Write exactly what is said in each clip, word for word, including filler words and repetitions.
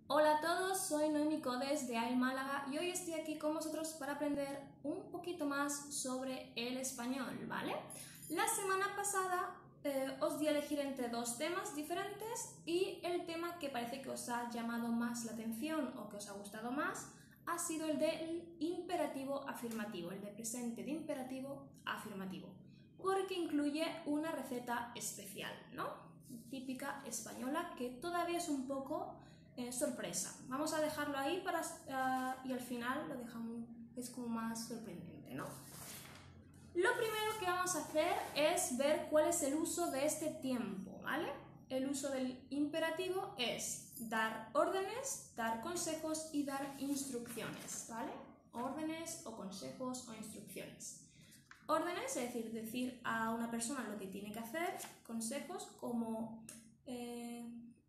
Hola a todos, soy Noemi Codes de A I Málaga y hoy estoy aquí con vosotros para aprender un poquito más sobre el español, ¿vale? La semana pasada eh, os di a elegir entre dos temas diferentes y el tema que parece que os ha llamado más la atención o que os ha gustado más ha sido el del imperativo afirmativo, el de presente de imperativo afirmativo, porque incluye una receta especial, ¿no? Típica española que todavía es un poco eh, sorpresa. Vamos a dejarlo ahí para, uh, y al final lo dejamos, es como más sorprendente, ¿no? Lo primero que vamos a hacer es ver cuál es el uso de este tiempo, ¿vale? El uso del imperativo es dar órdenes, dar consejos y dar instrucciones, ¿vale? Órdenes o consejos o instrucciones. Órdenes, es decir, decir a una persona lo que tiene que hacer. Consejos, como eh,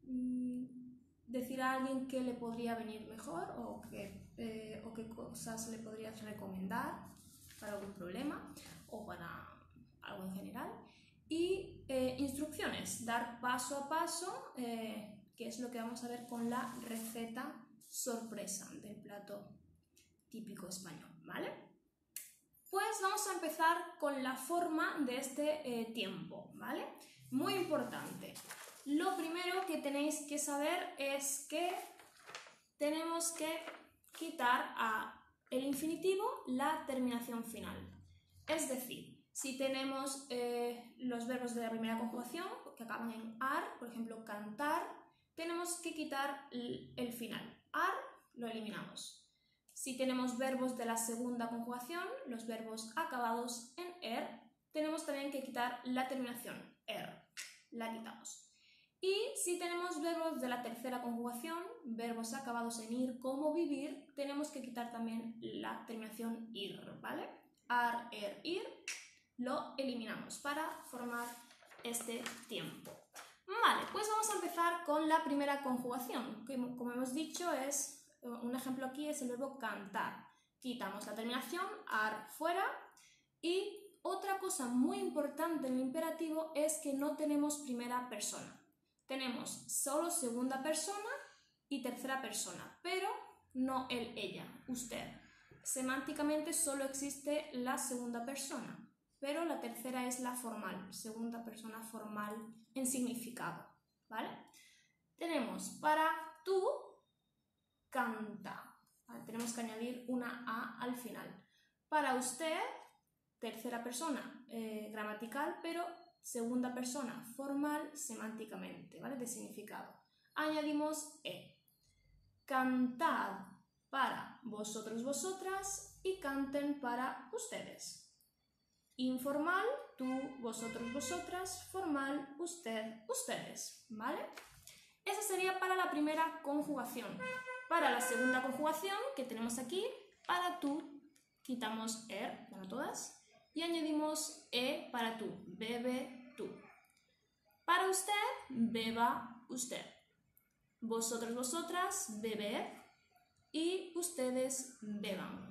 decir a alguien qué le podría venir mejor o, que, eh, o qué cosas le podrías recomendar para algún problema o para algo en general. Y eh, instrucciones, dar paso a paso, eh, que es lo que vamos a ver con la receta sorpresa del plato típico español, ¿vale? Pues vamos a empezar con la forma de este eh, tiempo, ¿vale? Muy importante. Lo primero que tenéis que saber es que tenemos que quitar a el infinitivo la terminación final. Es decir, si tenemos eh, los verbos de la primera conjugación que acaban en ar, por ejemplo, cantar, tenemos que quitar el final. Ar lo eliminamos. Si tenemos verbos de la segunda conjugación, los verbos acabados en er, tenemos también que quitar la terminación, er, la quitamos. Y si tenemos verbos de la tercera conjugación, verbos acabados en ir como vivir, tenemos que quitar también la terminación ir, ¿vale? Ar, er, ir, lo eliminamos para formar este tiempo. Vale, pues vamos a empezar con la primera conjugación, que como hemos dicho es... Un ejemplo aquí es el verbo cantar. Quitamos la terminación, ar fuera. Y otra cosa muy importante en el imperativo es que no tenemos primera persona. Tenemos solo segunda persona y tercera persona, pero no el, ella, usted. Semánticamente solo existe la segunda persona, pero la tercera es la formal, segunda persona formal en significado, ¿vale? Tenemos para tú, canta. Vale, tenemos que añadir una A al final. Para usted, tercera persona eh, gramatical, pero segunda persona formal semánticamente, ¿vale? De significado. Añadimos E. Cantad para vosotros, vosotras y canten para ustedes. Informal, tú, vosotros, vosotras. Formal, usted, ustedes, ¿vale? Esa sería para la primera conjugación. Para la segunda conjugación que tenemos aquí, para tú, quitamos er, para todas, y añadimos e para tú, bebe tú. Para usted, beba usted. Vosotros, vosotras, bebed, y ustedes, beban.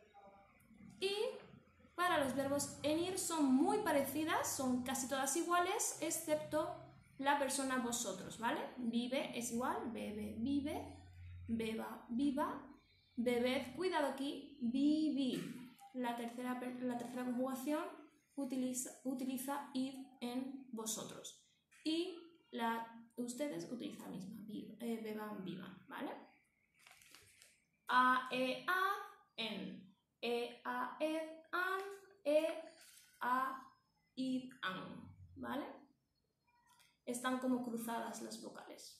Y para los verbos en ir son muy parecidas, son casi todas iguales, excepto la persona vosotros, ¿vale? Vive es igual, bebe, vive. Beba, viva, bebed, cuidado aquí, vivir. La tercera, la tercera conjugación utiliza, utiliza id en vosotros. Y la, ustedes utilizan la misma, viva, eh, beban, vivan, ¿vale? A, e, a, en. E, a, ed, an, e, a, id, an, ¿vale? Están como cruzadas las vocales.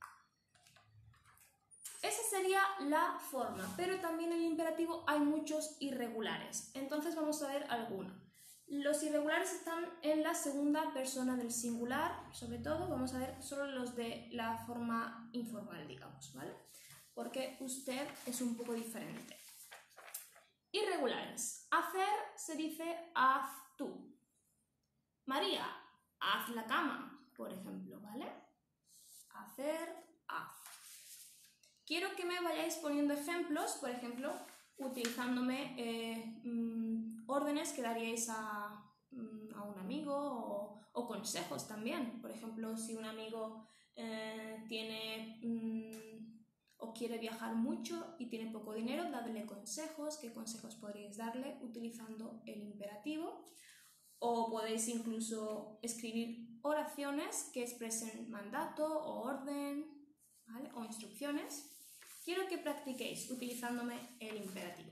Esa sería la forma, pero también en el imperativo hay muchos irregulares. Entonces vamos a ver algunos. Los irregulares están en la segunda persona del singular, sobre todo vamos a ver solo los de la forma informal, digamos, ¿vale? Porque usted es un poco diferente. Irregulares. Hacer se dice haz tú. María, haz la cama, por ejemplo, ¿vale? Hacer, haz. Quiero que me vayáis poniendo ejemplos, por ejemplo, utilizándome eh, mmm, órdenes que daríais a, mmm, a un amigo o, o consejos también. Por ejemplo, si un amigo eh, tiene, mmm, quiere viajar mucho y tiene poco dinero, dadle consejos. ¿Qué consejos podríais darle utilizando el imperativo? O podéis incluso escribir oraciones que expresen mandato o orden, ¿vale? O instrucciones. Quiero que practiquéis utilizándome el imperativo.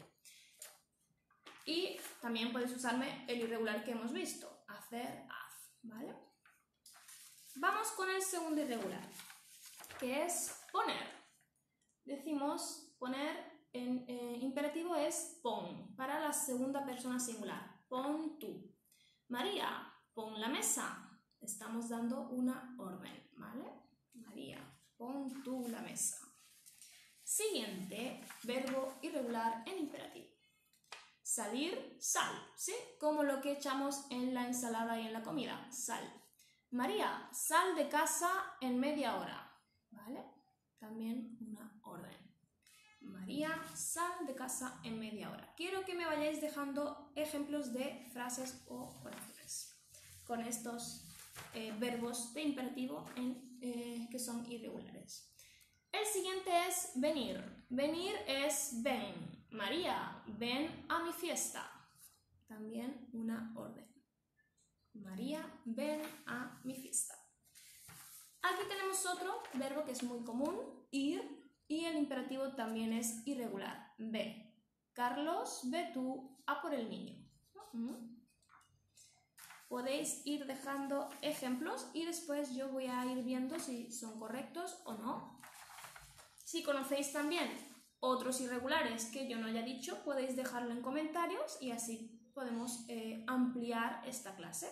Y también podéis usarme el irregular que hemos visto, hacer, haz, ¿vale? Vamos con el segundo irregular, que es poner. Decimos poner en eh, imperativo es pon, para la segunda persona singular. Pon tú. María, pon la mesa. Estamos dando una orden, ¿vale? María, pon tú la mesa. Siguiente, verbo irregular en imperativo. Salir, sal, ¿sí? Como lo que echamos en la ensalada y en la comida, sal. María, sal de casa en media hora, ¿vale? También una orden. María, sal de casa en media hora. Quiero que me vayáis dejando ejemplos de frases o oraciones con estos eh, verbos de imperativo en, eh, que son irregulares. El siguiente es venir. Venir es ven. María, ven a mi fiesta. También una orden. María, ven a mi fiesta. Aquí tenemos otro verbo que es muy común, ir, y el imperativo también es irregular, ve. Carlos, ve tú a por el niño. Uh-huh. Podéis ir dejando ejemplos y después yo voy a ir viendo si son correctos o no. Si conocéis también otros irregulares que yo no haya dicho, podéis dejarlo en comentarios y así podemos eh, ampliar esta clase.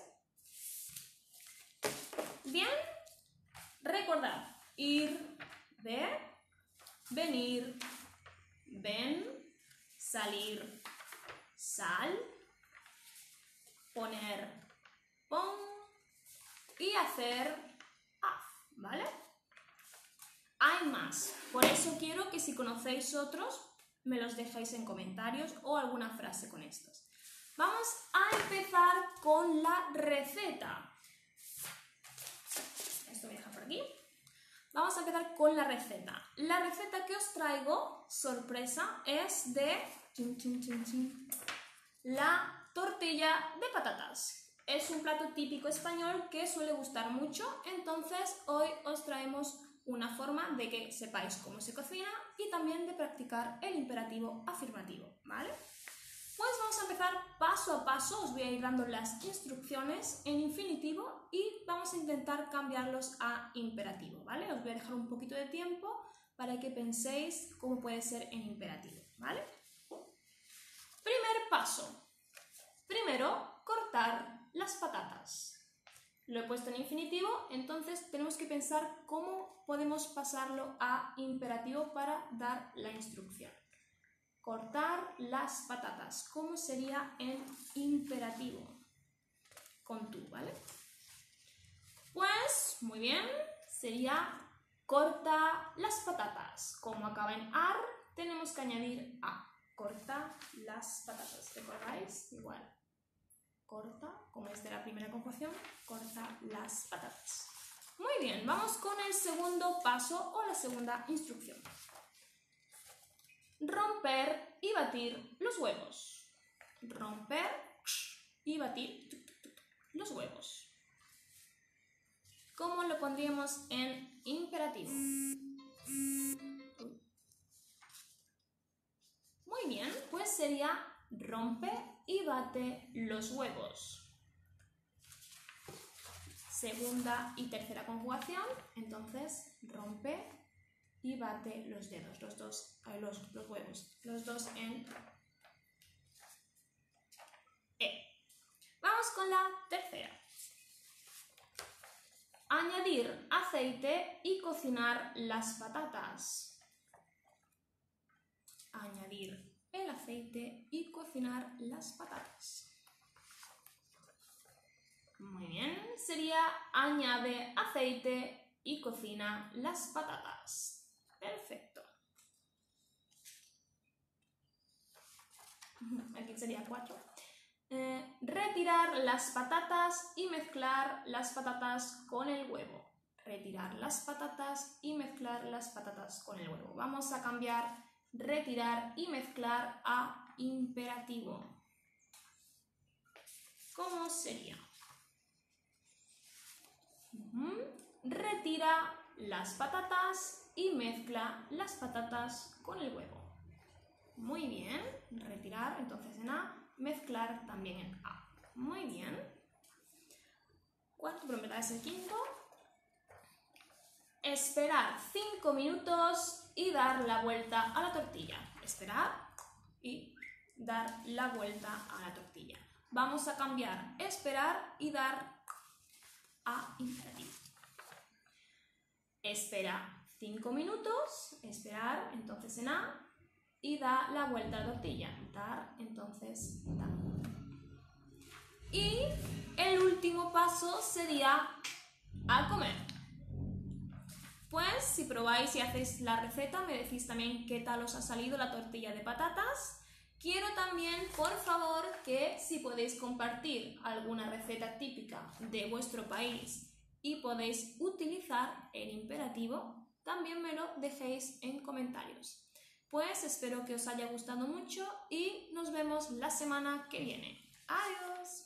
Bien, recordad, ir, ver, venir, ven, salir, sal, poner, pon y hacer, haz, ¿vale? Hay más, por eso quiero que si conocéis otros me los dejéis en comentarios o alguna frase con estos. Vamos a empezar con la receta. Esto voy a dejar por aquí. Vamos a empezar con la receta. La receta que os traigo, sorpresa, es de chin, chin, chin, chin, la tortilla de patatas. Es un plato típico español que suele gustar mucho, entonces hoy os traemos una forma de que sepáis cómo se cocina y también de practicar el imperativo afirmativo, ¿vale? Pues vamos a empezar paso a paso, os voy a ir dando las instrucciones en infinitivo y vamos a intentar cambiarlos a imperativo, ¿vale? Os voy a dejar un poquito de tiempo para que penséis cómo puede ser en imperativo, ¿vale? Primer paso. Primero, cortar las patatas. Lo he puesto en infinitivo, entonces tenemos que pensar cómo podemos pasarlo a imperativo para dar la instrucción. Cortar las patatas. ¿Cómo sería en imperativo? Con tú, ¿vale? Pues, muy bien, sería corta las patatas. Como acaba en ar, tenemos que añadir a. Corta las patatas. ¿Recordáis? Igual. Corta, como es de la primera conjugación, corta las patatas. Muy bien, vamos con el segundo paso o la segunda instrucción. Romper y batir los huevos. Romper y batir los huevos. ¿Cómo lo pondríamos en imperativo? Muy bien, pues sería rompe y bate los huevos. Segunda y tercera conjugación, entonces rompe y bate los dedos, los dos, los, los huevos, los dos en E. Vamos con la tercera. Añadir aceite y cocinar las patatas. Añadir el aceite y cocinar las patatas. Muy bien, sería añade aceite y cocina las patatas. Perfecto. Aquí sería cuatro. Eh, retirar las patatas y mezclar las patatas con el huevo. retirar las patatas y mezclar las patatas con el huevo. Vamos a cambiar retirar y mezclar a imperativo. ¿Cómo sería? Uh-huh. Retira las patatas y mezcla las patatas con el huevo. Muy bien. Retirar entonces en A, mezclar también en A. Muy bien. ¿Cuánto prometo es el quinto? Esperar cinco minutos y dar la vuelta a la tortilla. Esperar y dar la vuelta a la tortilla. Vamos a cambiar esperar y dar a imperativo. Espera cinco minutos, esperar entonces en A y da la vuelta a la tortilla. Dar entonces da. Y el último paso sería a comer. Pues si probáis y hacéis la receta, me decís también qué tal os ha salido la tortilla de patatas. Quiero también, por favor, que si podéis compartir alguna receta típica de vuestro país y podéis utilizar el imperativo, también me lo dejéis en comentarios. Pues espero que os haya gustado mucho y nos vemos la semana que viene. ¡Adiós!